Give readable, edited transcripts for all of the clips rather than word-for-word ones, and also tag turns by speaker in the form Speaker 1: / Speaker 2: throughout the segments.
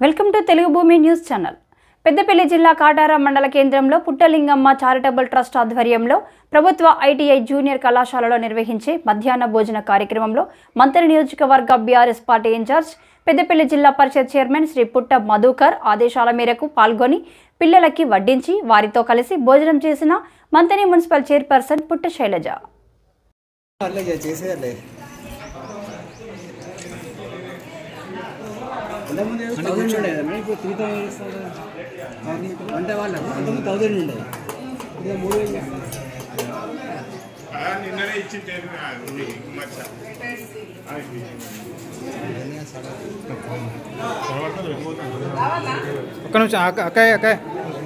Speaker 1: Welcome to Telugu భూమి news channel. Peddapalli జిల్లా కాటారం మండల కేంద్రంలో పుట్టలింగమ్మ చారిటబుల్ ట్రస్ట్ ఆధ్వర్యంలో ప్రభుత్వ ఐటీఐ జూనియర్ కళాశాలలో నిర్వహించే మధ్యాహ్న భోజన కార్యక్రమంలో మంత్రి నియోజకవర్గ బీఆర్ఎస్ పార్టీ ఇన్ఛార్జ్ పెద్దపల్లి జిల్లా పరిషత్ చైర్మన్ శ్రీ పుట్ట మధుకర్ ఆదేశాల మేరకు పాల్గొని పిల్లలకి వడ్డించి వారితో కలిసి భోజనం చేసిన మంత్రి మున్సిపల్ చైర్పర్సన్ పుట్ట శైలజ.
Speaker 2: ఒక్క నిమిషం అక్కాయ్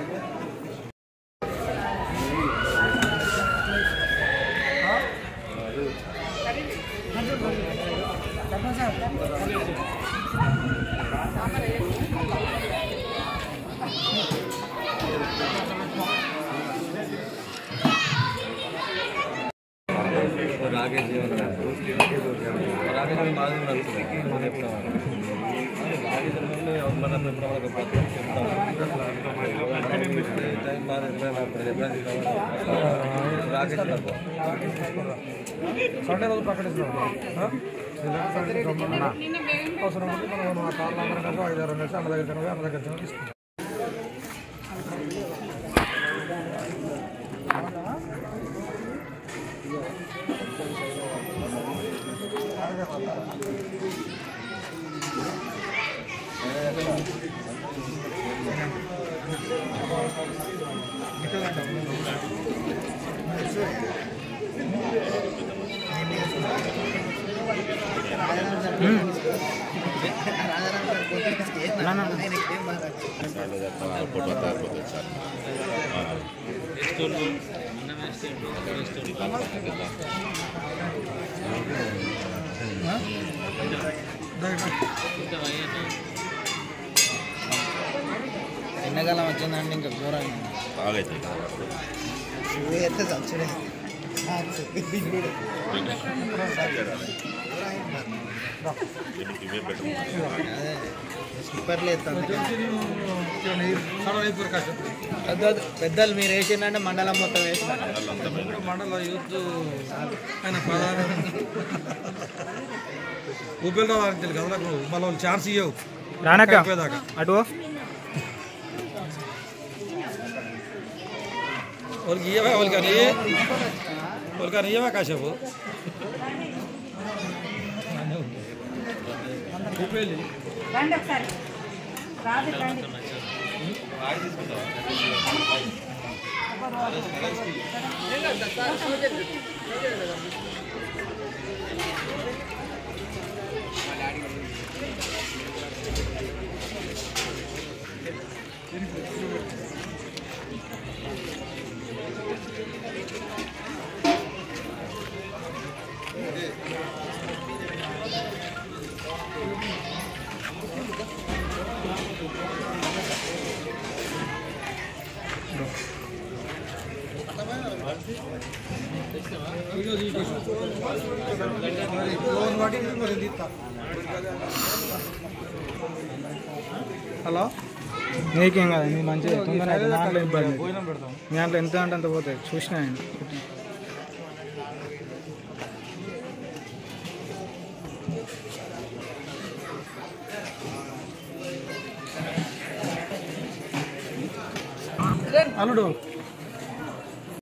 Speaker 3: సండే రోజు ప్రకటిస్తున్నాం. అవసరం ఉంటే మనం ఆ కార్లు అందరం కలిసి 5-6 కలిసి అన్న దగ్గర తీసుకుంటాం.
Speaker 4: ఎండాకాలం వచ్చిందండి ఇంకా ఘోరంగా పెద్దలు మీరు వేసిందంటే మండలం మొత్తం వేసినారు.
Speaker 3: మండల యూత్ ఆయన ప్రధాన ఊపిరిలో తెలుసు కదా, మళ్ళీ వాళ్ళు ఛాన్స్ ఇవ్వవు
Speaker 2: రానక్కేదాకా అటు
Speaker 3: వాళ్ళకి ఇవ్వవా, వాళ్ళకి ఇవ్వవా కాసేపు
Speaker 2: హలో నీకేం కదా నీ మంచిగా తొందరగా దాంట్లో ఇబ్బంది మీ దాంట్లో ఎంత అంటే అంత పోతాయి చూసినా ఆయన
Speaker 3: అల్లుడు